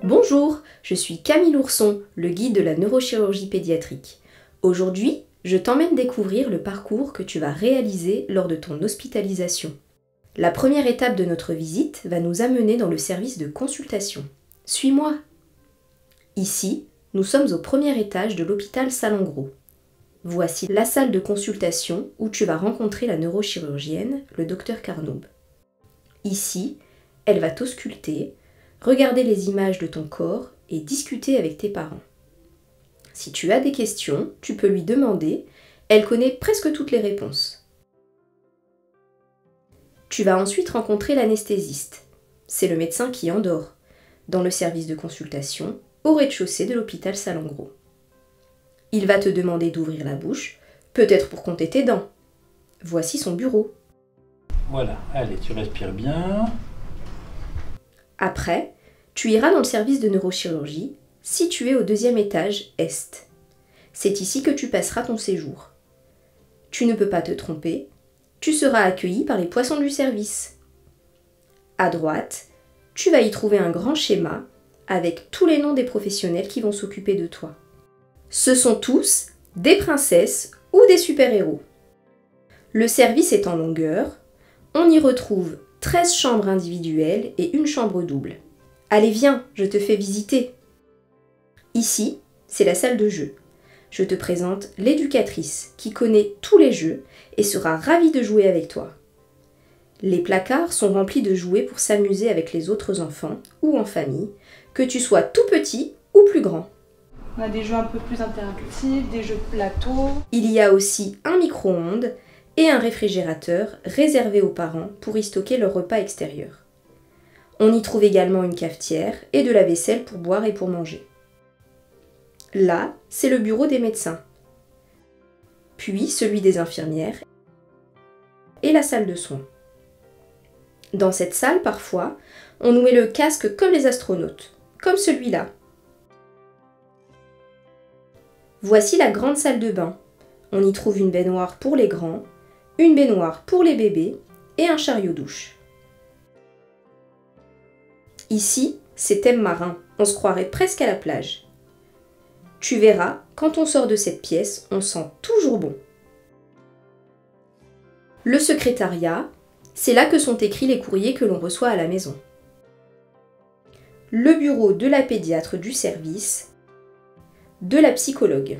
Bonjour, je suis Camille Ourson, le guide de la neurochirurgie pédiatrique. Aujourd'hui, je t'emmène découvrir le parcours que tu vas réaliser lors de ton hospitalisation. La première étape de notre visite va nous amener dans le service de consultation. Suis-moi! Ici, nous sommes au premier étage de l'hôpital Salengro. Voici la salle de consultation où tu vas rencontrer la neurochirurgienne, le docteur Carnoub. Ici, elle va t'ausculter, regarder les images de ton corps et discuter avec tes parents. Si tu as des questions, tu peux lui demander, elle connaît presque toutes les réponses. Tu vas ensuite rencontrer l'anesthésiste. C'est le médecin qui endort, dans le service de consultation, au rez-de-chaussée de l'hôpital Salengro. Il va te demander d'ouvrir la bouche, peut-être pour compter tes dents. Voici son bureau. Voilà, allez, tu respires bien. Après, tu iras dans le service de neurochirurgie, situé au deuxième étage est. C'est ici que tu passeras ton séjour. Tu ne peux pas te tromper, tu seras accueilli par les poissons du service. À droite, tu vas y trouver un grand schéma avec tous les noms des professionnels qui vont s'occuper de toi. Ce sont tous des princesses ou des super-héros. Le service est en longueur, on y retrouve 13 chambres individuelles et une chambre double. Allez, viens, je te fais visiter. Ici, c'est la salle de jeu. Je te présente l'éducatrice qui connaît tous les jeux et sera ravie de jouer avec toi. Les placards sont remplis de jouets pour s'amuser avec les autres enfants ou en famille, que tu sois tout petit ou plus grand. On a des jeux un peu plus interactifs, des jeux de plateau. Il y a aussi un micro-ondes et un réfrigérateur réservé aux parents pour y stocker leur repas extérieur. On y trouve également une cafetière et de la vaisselle pour boire et pour manger. Là, c'est le bureau des médecins, puis celui des infirmières et la salle de soins. Dans cette salle, parfois, on nous met le casque comme les astronautes, comme celui-là. Voici la grande salle de bain. On y trouve une baignoire pour les grands, une baignoire pour les bébés et un chariot-douche. Ici, c'est thème marin, on se croirait presque à la plage. Tu verras, quand on sort de cette pièce, on sent toujours bon. Le secrétariat, c'est là que sont écrits les courriers que l'on reçoit à la maison. Le bureau de la pédiatre du service, de la psychologue.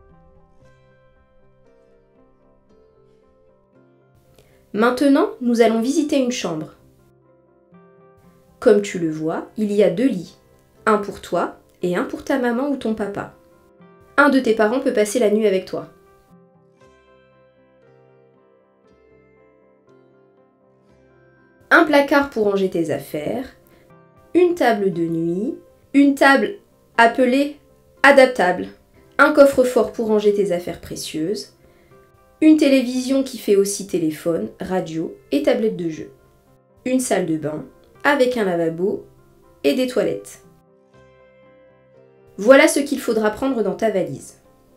Maintenant, nous allons visiter une chambre. Comme tu le vois, il y a 2 lits, un pour toi et un pour ta maman ou ton papa. Un de tes parents peut passer la nuit avec toi. Un placard pour ranger tes affaires, une table de nuit, une table appelée adaptable, un coffre-fort pour ranger tes affaires précieuses, une télévision qui fait aussi téléphone, radio et tablette de jeu, une salle de bain avec un lavabo et des toilettes. Voilà ce qu'il faudra prendre dans ta valise.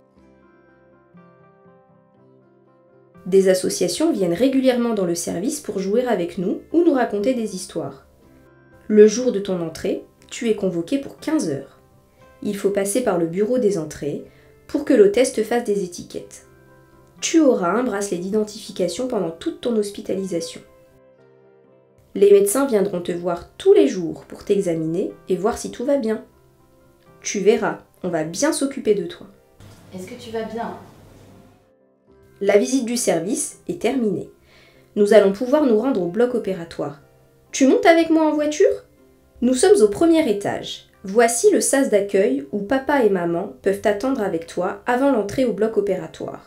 Des associations viennent régulièrement dans le service pour jouer avec nous ou nous raconter des histoires. Le jour de ton entrée, tu es convoqué pour 15 heures. Il faut passer par le bureau des entrées pour que l'hôtesse te fasse des étiquettes. Tu auras un bracelet d'identification pendant toute ton hospitalisation. Les médecins viendront te voir tous les jours pour t'examiner et voir si tout va bien. Tu verras, on va bien s'occuper de toi. Est-ce que tu vas bien? La visite du service est terminée. Nous allons pouvoir nous rendre au bloc opératoire. Tu montes avec moi en voiture? Nous sommes au premier étage. Voici le sas d'accueil où papa et maman peuvent t'attendre avec toi avant l'entrée au bloc opératoire.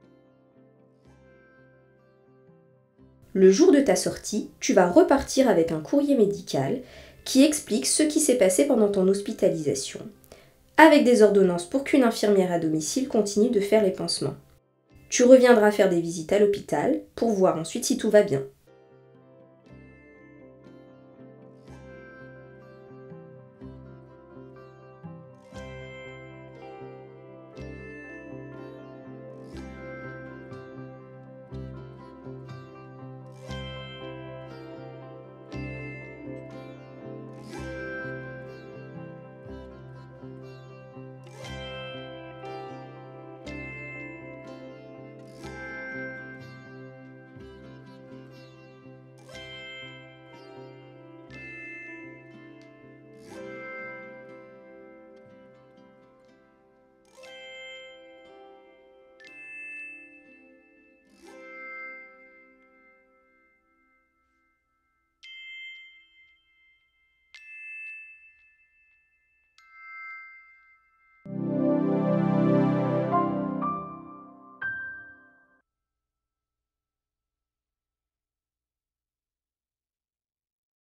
Le jour de ta sortie, tu vas repartir avec un courrier médical qui explique ce qui s'est passé pendant ton hospitalisation, avec des ordonnances pour qu'une infirmière à domicile continue de faire les pansements. Tu reviendras faire des visites à l'hôpital pour voir ensuite si tout va bien.